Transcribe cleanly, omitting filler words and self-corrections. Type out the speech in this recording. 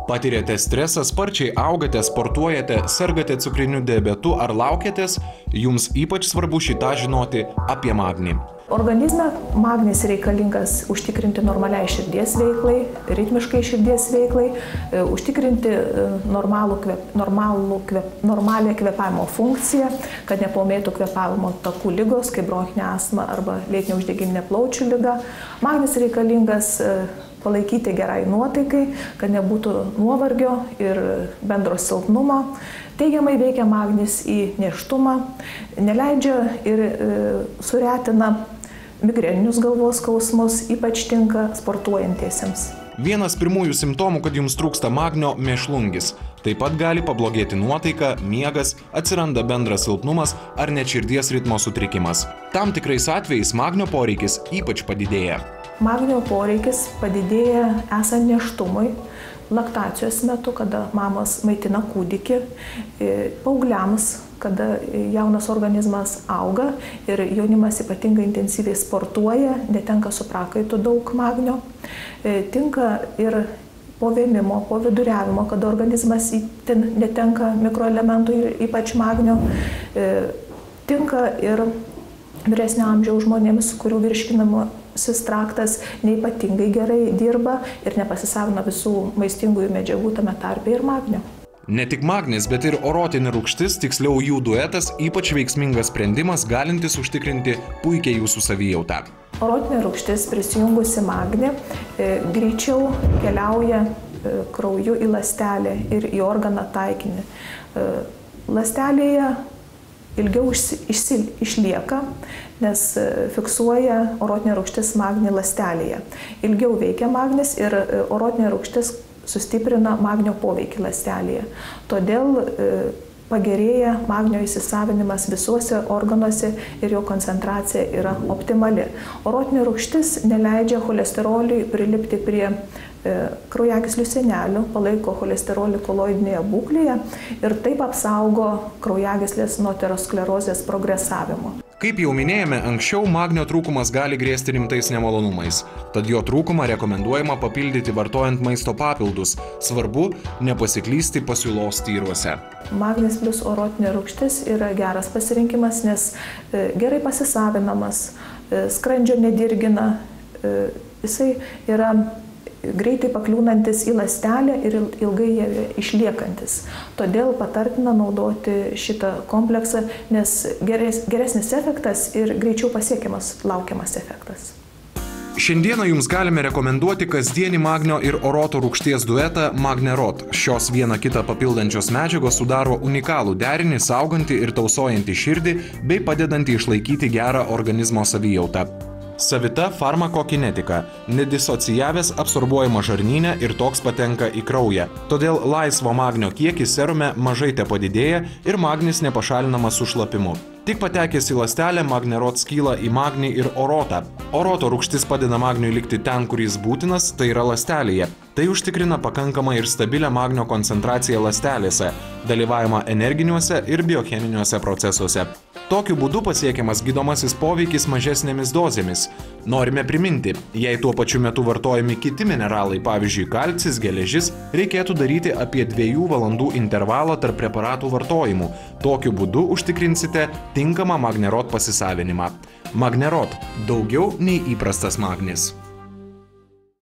Patiriate stresą, sparčiai augate, sportuojate, sergate cukriniu diabetu ar laukiatės, jums ypač svarbu šitą žinoti apie magnį. Organizme magnis reikalingas užtikrinti normaliai širdies veiklai, ritmiškai širdies veiklai, užtikrinti normalią kvėpavimo funkciją, kad nepaūmėtų kvėpavimo takų ligos, kaip bronchinė astma arba lėtinė uždegiminė plaučių liga. Magnis reikalingas palaikyti gerai nuotaikai, kad nebūtų nuovargio ir bendro silpnumo. Teigiamai veikia magnis į nėštumą, neleidžia ir suretina migreninius galvos skausmus, ypač tinka sportuojantiesiems. Vienas pirmųjų simptomų, kad jums trūksta magnio – mėšlungis. Taip pat gali pablogėti nuotaika, miegas, atsiranda bendras silpnumas ar net širdies ritmo sutrikimas. Tam tikrais atvejais magnio poreikis ypač padidėja. Magnio poreikis padidėja esant nėštumui, laktacijos metu, kada mamos maitina kūdikį, paaugliams, kada jaunas organizmas auga ir jaunimas ypatingai intensyviai sportuoja, netenka su prakaitu daug magnio. Tinka ir po vėmimo, po viduriavimo, kada organizmas netenka mikroelementų ir ypač magnio. Tinka ir vyresnio amžiaus žmonėms, kurių virškinamosis traktas neypatingai gerai dirba ir nepasisavina visų maistingųjų medžiagų, tame tarpe ir magnio. Ne tik magnis, bet ir orotinė rūgštis, tiksliau jų duetas, ypač veiksmingas sprendimas, galintis užtikrinti puikiai jūsų savijautą. Orotinė rūgštis prisijungusi magnį greičiau keliauja krauju į ląstelę ir į organą taikinį. Ląstelėje ilgiau išlieka, nes fiksuoja orotinė rūgštis magnį ląstelėje. Ilgiau veikia magnis ir orotinė rūgštis sustiprina magnio poveikį ląstelėje. Todėl pagerėja magnio įsisavinimas visuose organuose ir jo koncentracija yra optimali. Orotinė rūgštis neleidžia cholesteroliui prilipti prie kraujagyslių sienelių, palaiko cholesterolį koloidinėje būklėje ir taip apsaugo kraujagyslės nuo aterosklerozės progresavimo. Kaip jau minėjome, anksčiau magnio trūkumas gali grėsti rimtais nemalonumais, tad jo trūkumą rekomenduojama papildyti vartojant maisto papildus. Svarbu nepasiklysti pasiūlos tyruose. Magnis plus orotinė rūgštis yra geras pasirinkimas, nes gerai pasisavinamas, skrandžio nedirgina, jisai yra greitai pakliūnantis į ląstelę ir ilgai išliekantis. Todėl patartina naudoti šitą kompleksą, nes geresnis efektas ir greičiau pasiekiamas laukiamas efektas. Šiandieną jums galime rekomenduoti kasdienį magnio ir oroto rūgšties duetą Magnerot. Šios vieną kitą papildančios medžiagos sudaro unikalų derinį, saugantį ir tausojantį širdį bei padedantį išlaikyti gerą organizmo savijautą. Savita farmakokinetika. Nedisociavęs absorbuojama žarnyne ir toks patenka į kraują. Todėl laisvo magnio kiekis serume mažai tepadidėja ir magnis nepašalinamas su šlapimu. Tik patekęs į ląstelę, Magnerot skyla į magnį ir orotą. Oroto rūgštis padeda magniui likti ten, kur jis būtinas, tai yra ląstelėje. Tai užtikrina pakankamą ir stabilią magnio koncentraciją ląstelėse, dalyvavimą energiniuose ir biocheminiuose procesuose. Tokiu būdu pasiekiamas gydomasis poveikis mažesnėmis dozėmis. Norime priminti, jei tuo pačiu metu vartojami kiti mineralai, pavyzdžiui kalcis, geležis, reikėtų daryti apie 2 valandų intervalą tarp preparatų vartojimų. Tokiu būdu užtikrinsite tinkamą Magnerot pasisavinimą. Magnerot – daugiau nei įprastas magnis.